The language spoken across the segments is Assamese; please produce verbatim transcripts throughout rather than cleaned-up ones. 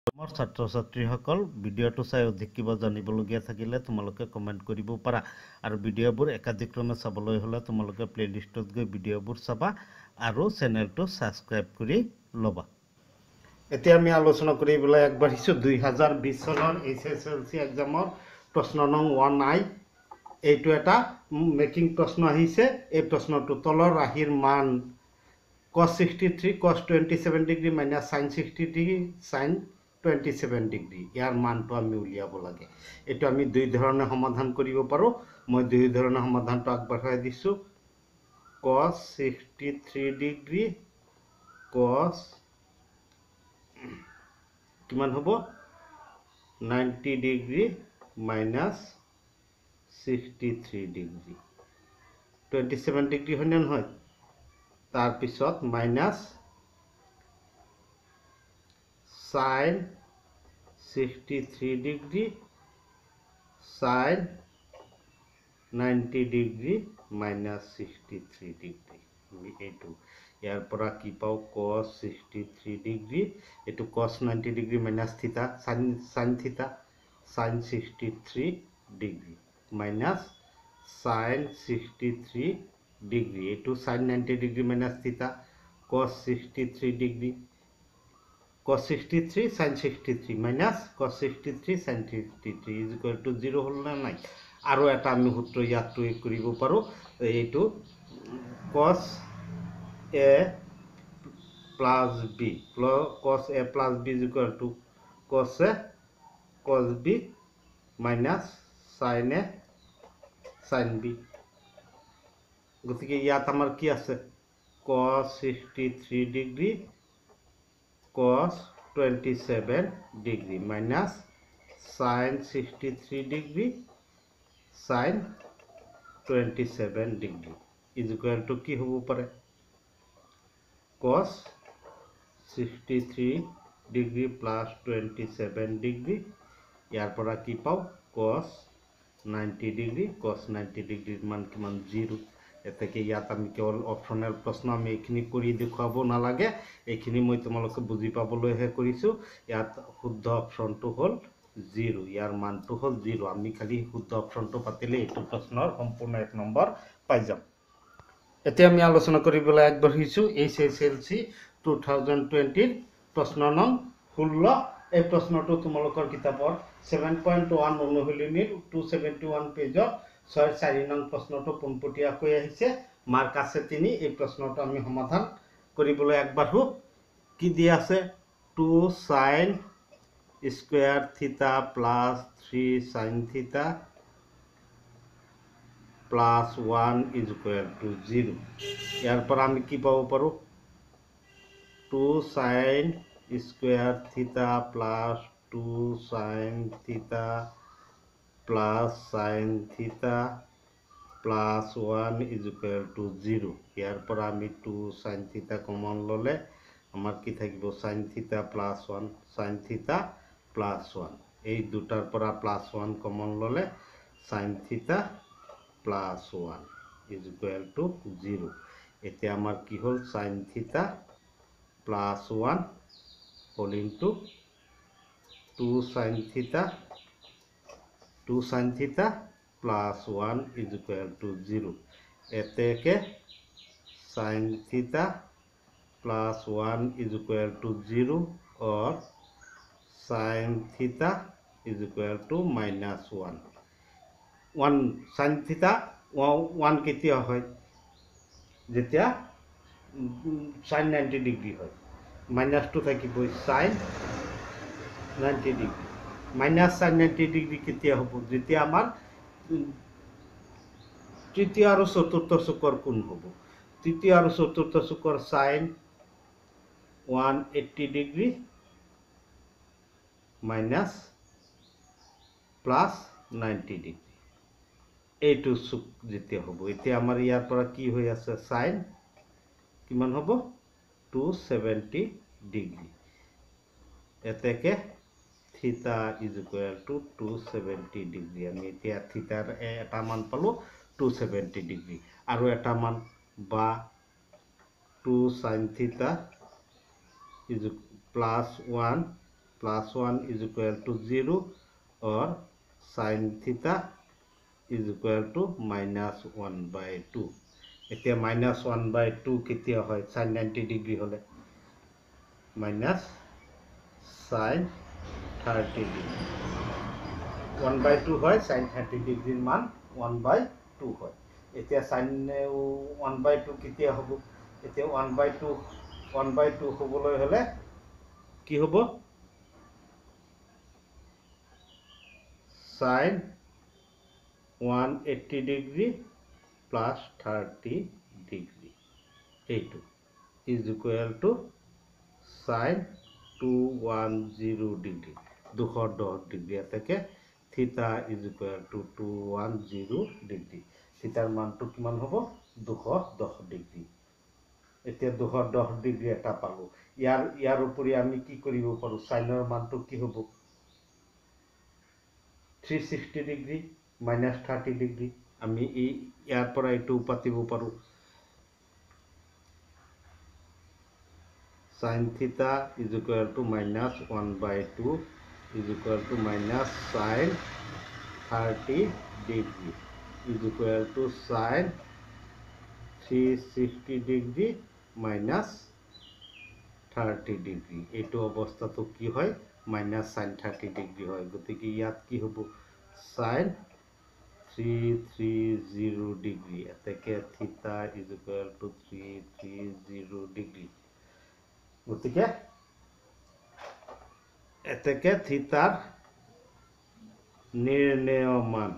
মোৰ ছাত্ৰ ছাত্ৰীসকল ভিডিঅ'টো চাই অধিক কিবা জানিবলগীয়া থাকিলে তোমালোকে কমেণ্ট কৰিব পাৰা আৰু ভিডিঅ'বোৰ একাধিক্ৰমে চাবলৈ হ'লে তোমালোকে প্লেলিষ্টত গৈ ভিডিঅ'বোৰ চাবা আৰু চেনেলটো ছাবস্ক্ৰাইব কৰি ল'বা। এতিয়া আমি আলোচনা কৰিবলৈ আগবাঢ়িছোঁ দুই হাজাৰ বিশ চনৰ এইচ এছ এল চি এক্সামৰ প্ৰশ্ন নং ওৱান আই। এইটো এটা মেকিং প্ৰশ্ন আহিছে। এই প্ৰশ্নটো তলৰ ৰাশিৰ মান cos sixty-three cos twenty-seven degree minus sin sixty degree sin twenty-seven degree ইয়াৰ মানটো আমি উলিয়াব লাগে। এইটো আমি দুই ধৰণে সমাধান কৰিব পাৰোঁ। মই দুই ধৰণে সমাধানটো আগবঢ়াই দিছোঁ। cos sixty-three ডিগ্ৰী cos কিমান হ'ব ninety degree minus sixty-three degree twenty-seven degree হয় নে নহয়। তাৰ পিছত minus sin sixty-three degree sin ninety degree minus sixty-three degree আমি এইটো ইয়াৰ পৰা কি পাওঁ cos sixty-three ডিগ্ৰী এইটো cos ninety degree minus theta sin sin theta sin sixty-three degree minus sin sixty-three degree এইটো sin ninety degree minus theta cos sixty-three degree cos sixty-three sin sixty-three minus cos sixty-three sin sixty-three is equal to zero হল না নাই। আৰু এটা আমি সূত্ৰ ইয়াত প্ৰয়োগ কৰিব পাৰোঁ। এইটো cos a plus b cos a plus b is equal to cos a cos b minus sin a sin b। গতিকে ইয়াত আমাৰ কি আছে cos sixty-three degree cos twenty-seven degree minus sin sixty-three degree sin twenty-seven degree is equal to কি হ'ব পাৰে cos sixty-three degree plus twenty-seven degree ইয়াৰ পৰা কি পাওঁ cos ninety degree cos ninety ডিগ্ৰীৰ মান কিমান জিৰ'। এতেকে ইয়াত আমি কেৱল অপচনেল প্ৰশ্ন আমি এইখিনি কৰি দেখুৱাব নালাগে। এইখিনি মই তোমালোকে বুজি পাবলৈহে কৰিছোঁ। ইয়াত শুদ্ধ অপচনটো হ'ল জিৰ'। ইয়াৰ মানটো হ'ল জিৰ'। আমি খালি শুদ্ধ অপচনটো পাতিলে এইটো প্ৰশ্নৰ সম্পূৰ্ণ এক নম্বৰ পাই যাম। এতিয়া আমি আলোচনা কৰিবলৈ আগবাঢ়িছোঁ H S L C two thousand টুৱেণ্টিৰ প্ৰশ্ন নং ষোল্ল। এই প্ৰশ্নটো তোমালোকৰ কিতাপৰ ছেভেন পইণ্ট ওৱান অনুশীলনীৰ টু ছেভেণ্টি ওৱান পেজৰ ছয় চাৰি নং প্ৰশ্নটো পোনপটীয়াকৈ আহিছে। মাৰ্ক আছে তিনি। এই প্ৰশ্নটো আমি সমাধান কৰিবলৈ আগবাঢ়ো। কি দিয়া আছে two sine square theta plus three sine theta plus one is equal to zero'. ইয়াৰ পৰা আমি কি পাব পাৰোঁ two sine square theta plus two sine theta plus sine theta plus one is equal to zero'. ইয়াৰ পৰা আমি টু সাইন থিতা কমন ল'লে আমাৰ কি থাকিব sine theta plus one sine theta plus one এই দুটাৰ পৰা প্লাছ ওৱান কমন ল'লে sine theta plus one is equal to zero'. এতিয়া আমাৰ কি হ'ল sine theta plus one whole into two sine theta two sine theta plus one is equal to zero'. এতেকে sine theta plus one is equal to zero' or sine theta is equal to minus one. One sine theta one কেতিয়া হয় যেতিয়া সাইন নাইণ্টি ডিগ্ৰী হয়। মাইনাছটো থাকিবই sine ninety degree minus sine ninety degree কেতিয়া হ'ব যেতিয়া আমাৰ তৃতীয় আৰু চতুৰ্থ চুকৰ কোণ হ'ব। তৃতীয় আৰু চতুৰ্থ চুকৰ sine one eighty degree minus plus ninety degree এইটো চুক যেতিয়া হ'ব। এতিয়া আমাৰ ইয়াৰ পৰা কি হৈ আছে সাইন কিমান হ'ব টু ছেভেণ্টি ডিগ্ৰী। এতেকে theta is equal to two seventy degree. আমি এতিয়া থিতাৰ এটা মান পালোঁ টু ছেভেণ্টি ডিগ্ৰী আৰু এটা মান বা two sine theta is plus one plus one is equal to zero or sin theta is equal to minus one by two. এতিয়া minus one by two কেতিয়া হয় sin ninety degree হলে minus sin thirty degree one by two হয় sin thirty degree মান one by two হয় এতিয়া sin one by two কেতিয়া হ'ব এতিয়া one by two one by two হ'বলৈ হলে কি হ'ব sin one hundred eighty degree plus thirty degree eight is equal to sin two hundred ten degree two hundred ten degree atake theta is equal to two hundred ten degree theta মান to kiman hobo two hundred ten degree etia two hundred ten degree eta palu yar yar upori ami ki koribo paru sin er মান to ki hobo three hundred sixty degree minus thirty degree আমি এই ইয়াৰ পৰা এটো পাতিব পাৰো sin theta is equal to minus one by two is equal to minus sin thirty degree is equal to sin three hundred sixty degree minus thirty degree এটো অবস্থা তো কি হয় minus sin thirty degree হয় গতিকে ইয়াত কি হ'ব sin three hundred thirty degree atake theta is equal to three hundred thirty degree গতিকে atake theta নির্ণয় মান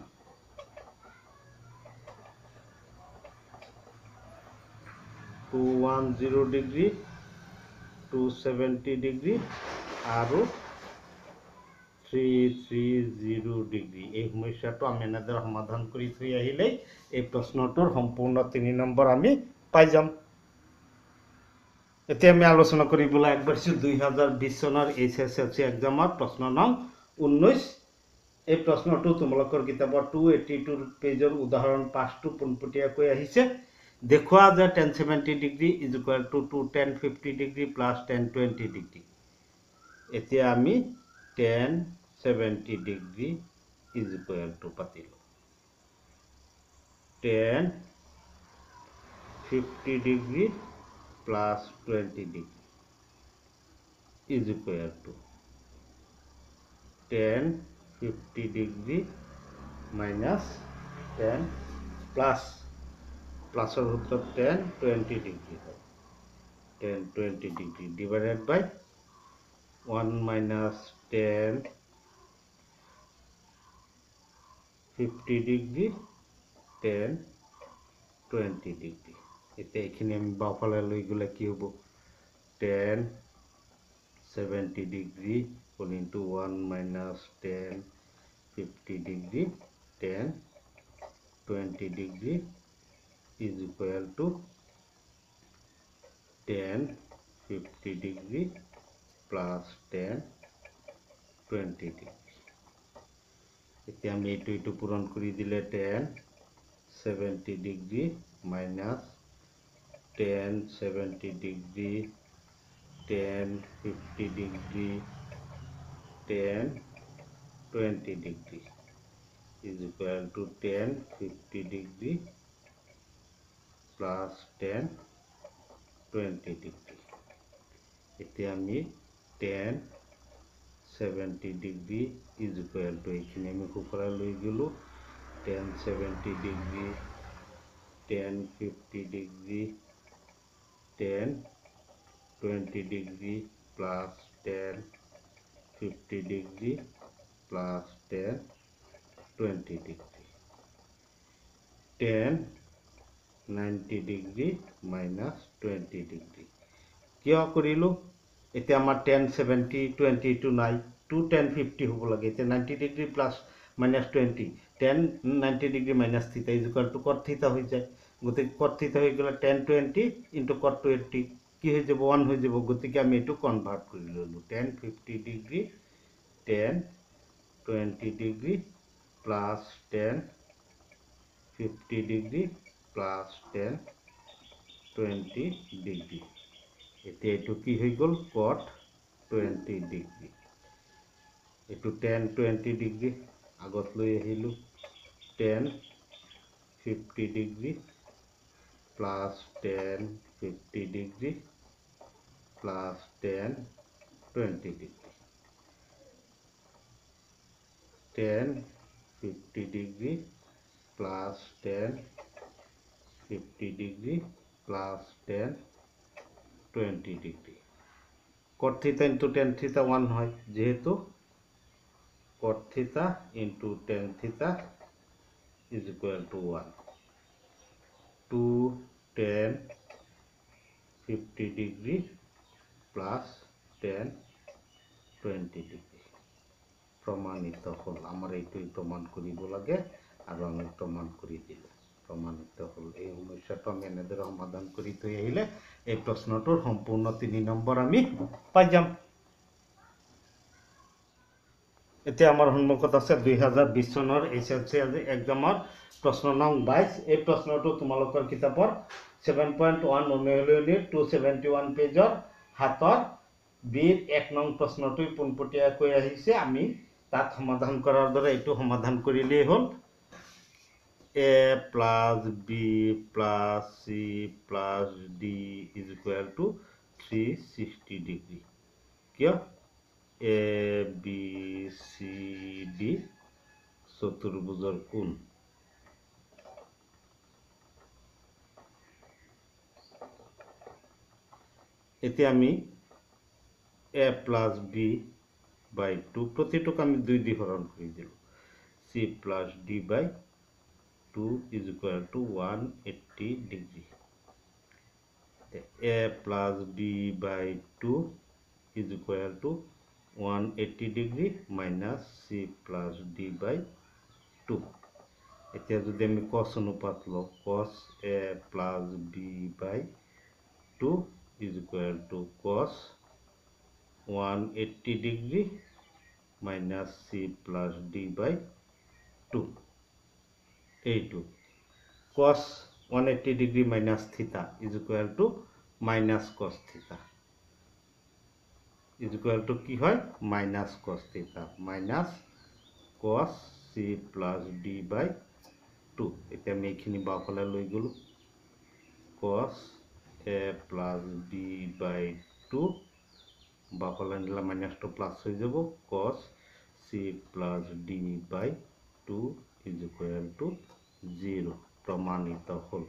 two hundred ten degree two hundred seventy degree আৰু three hundred thirty degree এই সমস্যাটো আমি এনাদৰ সমাধান কৰি থৈ আহিলে এই প্ৰশ্নটোৰ সম্পূৰ্ণ তিনি নম্বৰ আমি পাই যাম এতিয়া আমি আলোচনা কৰিবলৈ আগবাঢ়িছো দুই হাজাৰ বিশ চনৰ এইচএসএলসি এক্সামৰ প্ৰশ্ন নং ঊনৈশ এই প্ৰশ্নটো তোমালোকৰ কিতাপৰ two eighty-two পেজৰ উদাহৰণ পাঁচ টো পোনপটীয়াকৈ আহিছে দেখুৱা যে tan seventy degree is equal to two tan fifty degree plus tan twenty degree এতিয়া আমি tan seventy degree is equal to patilo tan fifty degree plus twenty degree is equal to tan fifty degree minus tan plus plus or tan twenty degree tan twenty degree divided by one minus tan fifty degree tan twenty degree এতে এখানে আমি বাফালে লই গলে কি হবো tan seventy degree into one minus tan fifty degree tan twenty degree is equal to tan fifty degree plus tan twenty degree এতিয়া আমি এটো এটো পূরণ কৰি দিলে tan seventy degree minus tan seventy degree tan fifty degree tan twenty degree is equal to tan fifty degree plus tan twenty degree এতিয়া আমি tan seventy degree is equal to এখানে আমি খুফরা লই গেলো tan seventy degree tan fifty degree tan twenty degree plus tan fifty degree plus tan twenty degree tan ninety degree minus twenty degree কিয় কৰিলো এতিয়া আমাৰ tan seventy twenty to নাই two tan fifty হ'ব লাগে এতিয়া ninety degree plus minus twenty tan ninety degree minus theta is equal to cot theta হৈ যায় গতিকে cot theta হৈ গলে tan twenty into cot twenty কি হৈ যাব one হৈ যাব গতিকে আমি এটো কনভার্ট কৰি ললো tan fifty degree tan twenty degree plus tan fifty degree plus tan twenty degree এতিয়া এটো কি হৈ গল cot twenty degree এইটো টেন টুৱেণ্টি ডিগ্ৰী আগত লৈ আহিলোঁ tan fifty degree plus tan fifty degree plus tan twenty degree tan fifty degree plus tan fifty degree plus tan twenty degree cot theta into tan theta one হয় যেহেতু cot theta into tan theta is equal to one two tan fifty degree plus tan twenty degree প্রমাণিত হল আমার এইটোই প্রমাণ কৰিব লাগে আৰু আমি প্রমাণ কৰি দিলো প্রমাণিত হল এই সমস্যাটো আমি এনেদৰে সমাধান কৰি থৈ আহিলে এই প্ৰশ্নটোৰ সম্পূৰ্ণ তিনি নম্বৰ আমি পাই যাম এতিয়া আমাৰ সন্মুখত আছে দুই হাজাৰ বিশ চনৰ এছএলসি এক্সামৰ প্ৰশ্ন নং বাইশ এই প্ৰশ্নটো তোমালোকৰ কিতাপৰ seven point one অনুশীলনী two seventy-one পেজৰ হাতৰ বিৰ এক নং প্ৰশ্নটো পোনপটীয়াকৈ আহিছে আমি তাত সমাধান কৰাৰ দৰে এইটো সমাধান কৰিলেই হ'ল a plus b plus c plus d is equal to three sixty degree কিয় a b c d চতুৰ্ভুজৰ কোণ এতিয়া আমি a plus b by two প্ৰতিটোক আমি দুই দি হৰণ কৰি দিলো c plus d by two is equal to one eighty degree a plus b by two is equal to one eighty degree minus c plus d by two এতিয়া যদি আমি cos অনুপাত লওঁ cos a plus b by two is equal to cos one eighty degree minus c plus d by two eight cos one eighty degree minus theta is equal to minus cos theta is equal to কি হয় minus cos theta minus cos c plus d by two এতিয়া আমি এইখিনি বাওঁফালে লৈ গলো cos a plus b by two বাওঁফালে নিলে minus two plus হৈ যাব cos c plus d by two is equal to zero প্রমাণিত হল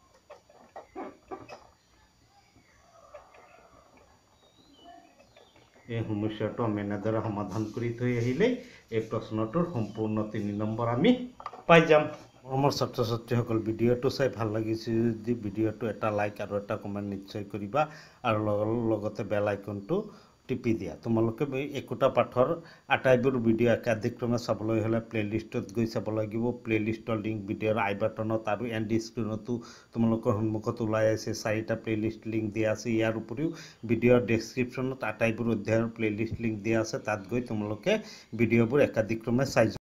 এই সমস্যাটো আমি এনেদৰে সমাধান কৰি থৈ আহিলে এই প্ৰশ্নটোৰ সম্পূৰ্ণ তিনি নম্বৰ আমি পাই যাম আমার ছাত্র ছাত্রীসকল ভিডিওটো চাই ভাল লাগিছে যদি ভিডিওটো এটা লাইক আৰু এটা কমেন্ট নিশ্চয় কৰিবা আৰু লগতে বেল আইকনটো টিপি দিয়া তোমালোকে একোটা পাঠৰ আটাইবোৰ ভিডিও একাধিক্ৰমে চাবলৈ হলে প্লেলিষ্টত গৈ চাব লাগিব প্লেলিষ্টৰ লিংক ভিডিওৰ আই বাটনত আৰু এণ্ড স্ক্ৰীনতো তোমালোকৰ সন্মুখত ওলাই আছে চাৰিটা প্লেলিষ্ট লিংক দিয়া আছে ইয়াৰ উপৰিও ভিডিওৰ ডেসক্ৰিপচনত আটাইবোৰ অধ্যায়ৰ প্লেলিষ্ট লিংক দিয়া আছে তাত গৈ তোমালোকে ভিডিওবোৰ একাধিক্ৰমে চাই